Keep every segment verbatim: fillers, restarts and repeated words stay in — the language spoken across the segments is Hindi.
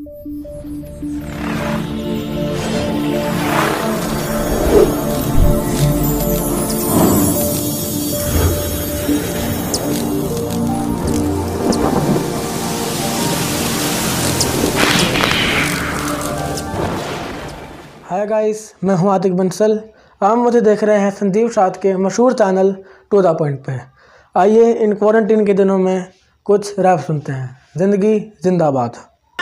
हाय गाइस, मैं हूं आतिक बंसल। आप मुझे देख रहे हैं संदीप साथ के मशहूर चैनल टू द पॉइंट पे। आइए इन क्वारंटीन के दिनों में कुछ रैप सुनते हैं। जिंदगी जिंदाबाद।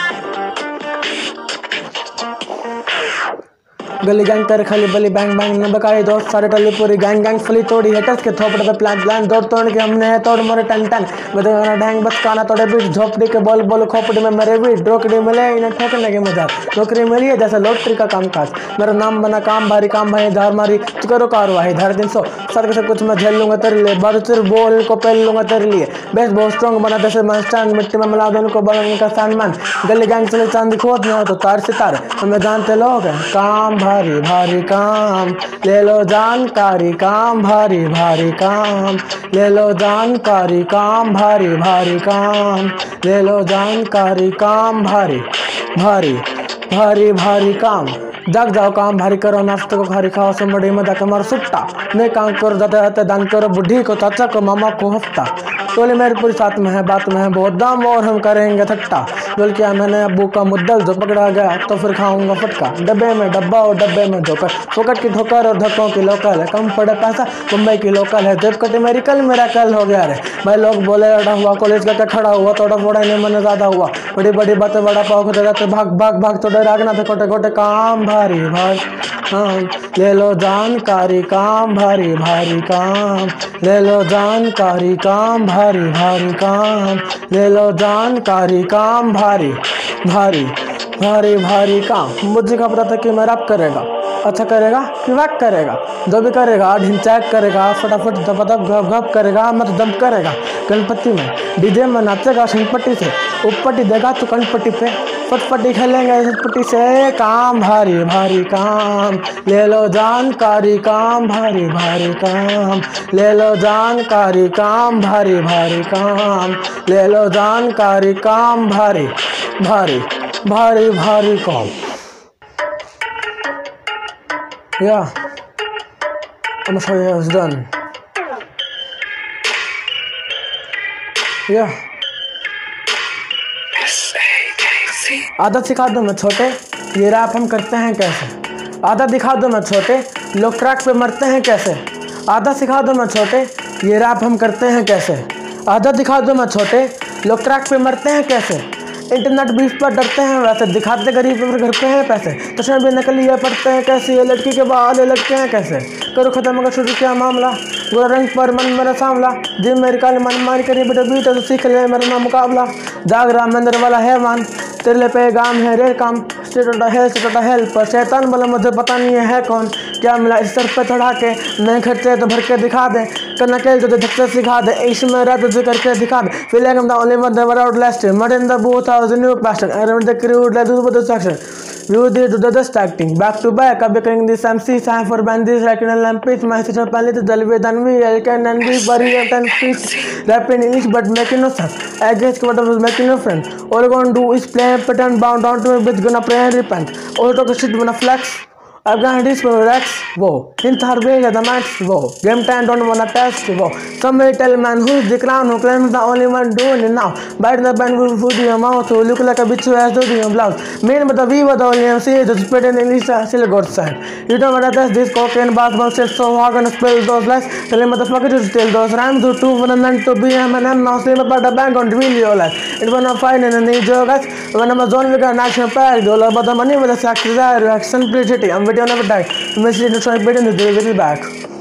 गली गैंग कर खाली बली बैंग बैंग न बकाई दोस्त सारे टली पूरी गैंग गैंग फली तोड़ी हेटर्स के थोपड़े पे प्लान प्लान दौड़ तोड़ के हमने है तोड़ मोरे टन टन बदे ढैंग बस काना तोड़े बीच झोपड़ी के बोल बोल खोपड़ी में मेरे भी डोकड़ी मिले इन्हें ठोकने के मजाक नौकरी मिली है जैसे लॉटरी का काम काज मेरा नाम बना काम भारी काम भाई धार मारी तू करो कार्रवाई धार दिन सौ सर से कुछ मैं झेल लूंगा तेरे लिए बाद सिर्फ बोल को पहल लूंगा तेरे लिए बेस बहुत स्ट्रॉन्ग बना जैसे मैं स्टैंड मिट्टी में मिला दो उनको बनने का सैंडमैन गली गैंग चले चांदी खोद में हो तो तार सितारे हमें जानते लोग हैं काम भारी भारी काम ले लो जानकारी काम भारी भारी काम ले लो जानकारी काम भारी भारी काम ले लो जानकारी काम भारी भारी भारी भारी काम जग जाओ काम भारी करो नाश्ते को भारी खाओ सुमड़ी में जाकर मारो सुट्टा नहीं काम करो जाते जाते दान करो बुढ़ी को चाचा को मामा को हफ्ता टोली मेरी पूरी साथ में है बात में है बहुत दाम और हम करेंगे थट्टा बोल किया मैंने अब्बू का मुद्दल जो पकड़ा गया तो फिर खाऊंगा फटका डब्बे में डब्बा और डब्बे में जोकर फोकट की ठोकर और धक्कों की लोकल है कम पड़े पैसा मुंबई की लोकल है जेब कटी मेरी कल मेरा कल हो गया रे भाई लोग बोले अड़ा हुआ कॉलेज का क्या खड़ा हुआ थोड़ा फोड़ा नहीं मन ज्यादा हुआ बड़ी बड़ी बातें बड़ा पाव खुद जाते भाग भाग भाग तो डरागना थे कोटे कोटे काम भारी भाई हाँ ले लो जानकारी काम भारी भारी काम ले लो जानकारी काम भारी भारी काम ले लो जानकारी काम भारी भारी भारी भारी काम मुझे क्या पता था कि मैं रैप करेगा अच्छा करेगा कि वैक करेगा जो भी करेगा ढिंचैक करेगा फटाफट दबदब घप घप करेगा मत दम करेगा गणपति में डीजे में नाचेगा शिनपट्टी से उपपट्टी देगा तो कनपट्टी पे फटपट्टी खेलेंगे पट्टी से काम भारी भारी काम ले लो जानकारी काम भारी भारी काम ले लो जानकारी काम भारी भारी काम ले लो जानकारी काम भारी भारी भारी भारी काम Yeah, I'm sorry I was done. Yeah. आदत सिखा दो मैं छोटे ये रैप हम करते हैं कैसे आदत दिखा दो मैं छोटे लोग ट्रैक पे मरते हैं कैसे आदत सिखा दो मैं छोटे ये रैप हम करते हैं कैसे आदत दिखा दो मैं छोटे लोग ट्रैक पे मरते हैं कैसे इंटरनेट बीफ पर डरते हैं वैसे दिखाते गरीब पर घर पे हैं पैसे चश्मे भी नकली ये पड़ते हैं कैसे ये लड़की के बाल ये लगते हैं कैसे करो खत्म अगर शुरू किया मामला बुरा रंग पर मन मेरा सामला जिम मेरी काली मन मारी करी बेटा बीट तो सीख ले मेरा नाम मुकाबला जाग रहा मंदिर वाला है मान तेरे पे गाम है रे काम स्टेट हेल्थ स्टेट हेल्प पर शैतान बोला मुझे पता नहीं है कौन क्या मिला इस सर पे चढ़ा के नहीं खर्चे तो भर के दिखा दे करना खेल तो धक्से सिखा दे इसमें रात तुझे करके दिखा दे feeling I'm the only one that were out last year mud in the booth I was a new passion I remember the crew like this was the section we were there to the just acting back to back I'll be carrying this M C sign for bandits like in a lampis my sister pally to Dalwe than we I can and we bury and ten feet rap in English but making no sense I guess what I was making no friend all I'm gonna do is play pretend bound down to me bitch gonna pray and repent all talk shit gonna flex I've got this for Rex, whoa. In Tharbega, the match, whoa. Game time don't wanna test, whoa. Somebody tell man who's the clown who claims the only one doing it now. Bite the band with food in your mouth, who look like a bitch who has to do your blouse. Mean but the we were the only M C, just spread in English, still a good sign. You don't wanna test this cocaine basketball shit, so how gonna spill those lies? Tell him motherfucker to steal those rhymes, do two for the man to be M and M, now slim about the bank on reveal your life. It wanna find in a need your guys. When I'm a zone, we got an action pack, dollar about the money with a sack desire, reaction pretty. I'm video never die. Message to try better in the day, back.